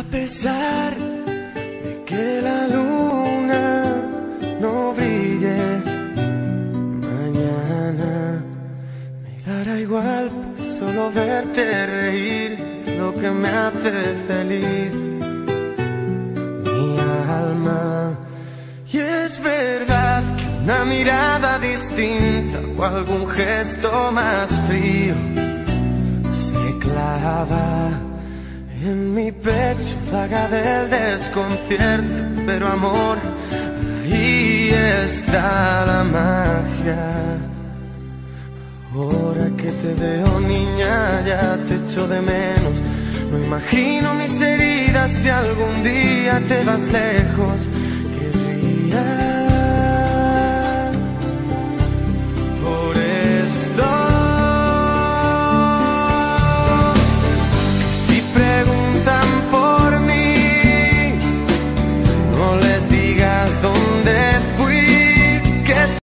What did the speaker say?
pesar de que la luna no brille mañana, me dará igual, pues solo verte reír es lo que me hace feliz, mi alma. Y es verdad que una mirada distinta o algún gesto más frío se clava en mi pecho, vaga del desconcierto, pero amor, ahí está la magia. Ahora que te veo, niña, ya te echo de menos. No imagino mis heridas si algún día te vas lejos. Querría